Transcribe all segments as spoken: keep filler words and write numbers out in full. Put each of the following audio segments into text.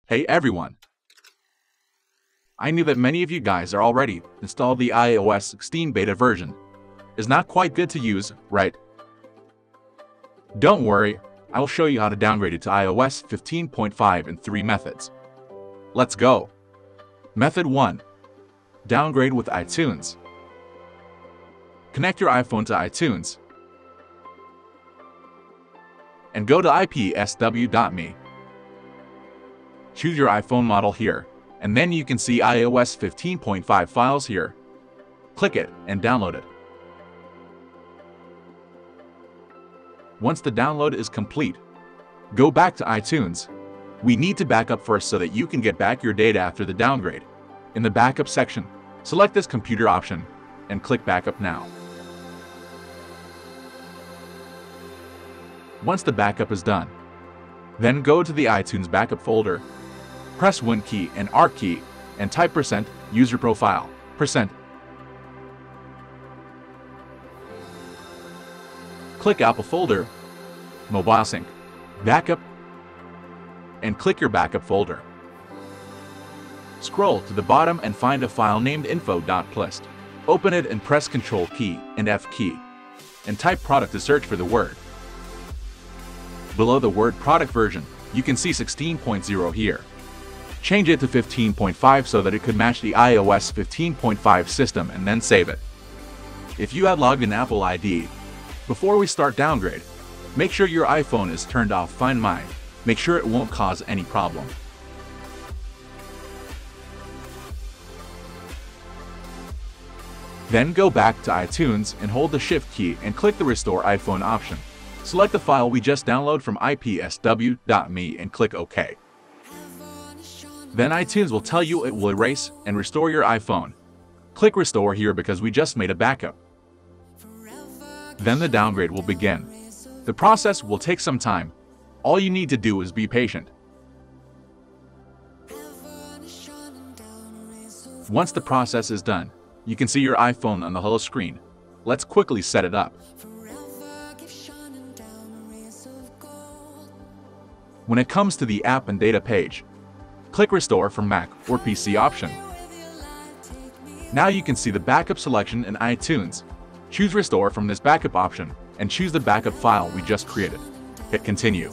Hey everyone! I knew that many of you guys are already installed the i O S sixteen beta version. It's not quite good to use, right? Don't worry, I will show you how to downgrade it to i O S fifteen point five in three methods. Let's go! Method one. Downgrade with iTunes. Connect your iPhone to iTunes and go to i p s w dot m e. Choose your iPhone model here, and then you can see i O S fifteen point five files here. Click it and download it. Once the download is complete, go back to iTunes. We need to back up first so that you can get back your data after the downgrade. In the backup section, select this computer option and click Backup Now. Once the backup is done, then go to the iTunes backup folder, press Win key and Alt key, and type percent user profile, percent. Click Apple folder, Mobile Sync, Backup, and click your backup folder. Scroll to the bottom and find a file named info dot plist. Open it and press Control key and F key, and type product to search for the word. Below the word product version, you can see sixteen point zero here. Change it to fifteen point five so that it could match the i O S fifteen point five system and then save it. If you had logged in Apple I D, before we start downgrade, make sure your iPhone is turned off Find My. Make sure it won't cause any problem. Then go back to iTunes and hold the Shift key and click the Restore iPhone option. Select the file we just downloaded from i p s w dot m e and click OK. Then iTunes will tell you it will erase and restore your iPhone. Click Restore here because we just made a backup. Then the downgrade will begin. The process will take some time. All you need to do is be patient. Once the process is done, you can see your iPhone on the hello screen. Let's quickly set it up. When it comes to the app and data page, click Restore from Mac or P C option. Now you can see the backup selection in iTunes. Choose Restore from this backup option and choose the backup file we just created. Hit Continue.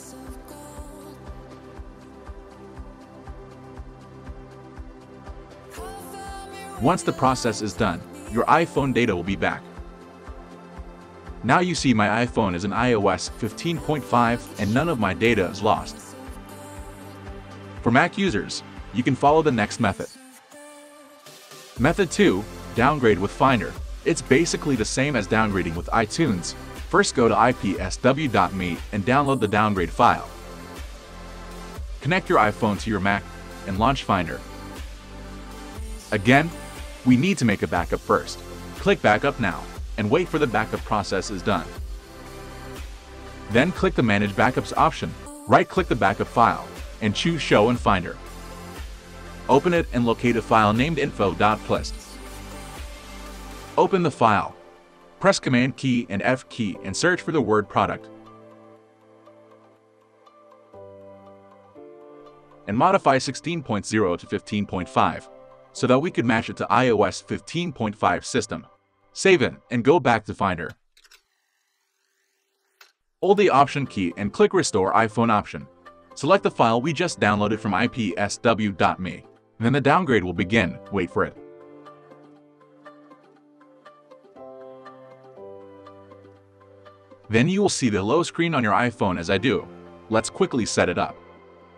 Once the process is done, your iPhone data will be back. Now you see my iPhone is in i O S fifteen point five and none of my data is lost. For Mac users, you can follow the next method. Method two. Downgrade with Finder. It's basically the same as downgrading with iTunes. First go to i p s w dot m e and download the downgrade file. Connect your iPhone to your Mac and launch Finder. Again, we need to make a backup first. Click Backup Now and wait for the backup process is done. Then click the Manage Backups option. Right-click the backup file and choose Show in Finder. Open it and locate a file named info dot plist. Open the file. Press Command key and F key and search for the word product. And modify sixteen point zero to fifteen point five so that we could match it to i O S fifteen point five system. Save it and go back to Finder. Hold the Option key and click Restore iPhone option. Select the file we just downloaded from i p s w dot m e. Then the downgrade will begin. Wait for it. Then you will see the hello screen on your iPhone as I do. Let's quickly set it up.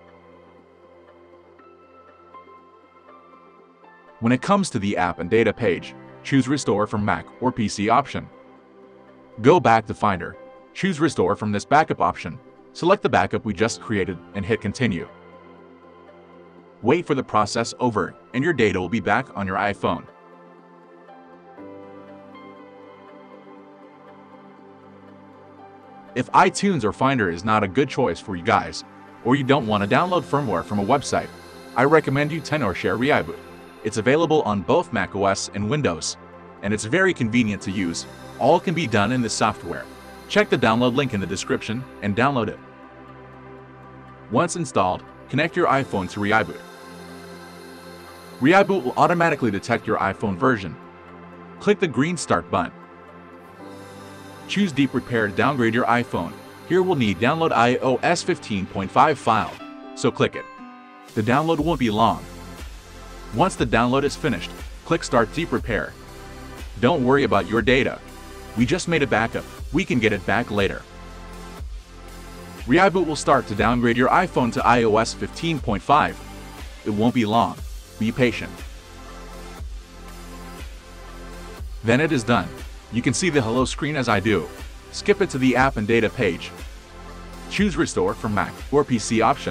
When it comes to the app and data page, choose Restore from Mac or P C option. Go back to Finder. Choose Restore from this backup option. Select the backup we just created and hit Continue. Wait for the process over and your data will be back on your iPhone. If iTunes or Finder is not a good choice for you guys, or you don't want to download firmware from a website, I recommend you ten or share ReiBoot. It's available on both macOS and Windows, and it's very convenient to use. All can be done in this software. Check the download link in the description and download it. Once installed, Connect your iPhone to ReiBoot. ReiBoot will automatically detect your iPhone version. Click the green Start button. Choose Deep Repair to downgrade your iPhone. Here we'll need download i O S fifteen point five file, so click it. The download won't be long. Once the download is finished, click Start Deep Repair. Don't worry about your data. We just made a backup, we can get it back later. ReiBoot will start to downgrade your iPhone to i O S fifteen point five. It won't be long. Be patient. Then it is done. You can see the hello screen as I do. Skip it to the app and data page. Choose Restore from Mac or P C option.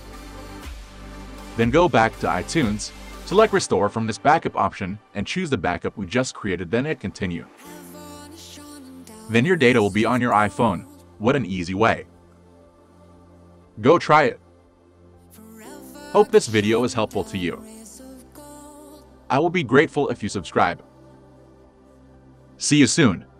Then go back to iTunes, select Restore from this backup option and choose the backup we just created, then hit Continue. Then your data will be on your iPhone. What an easy way. Go try it. Hope this video is helpful to you. I will be grateful if you subscribe. See you soon.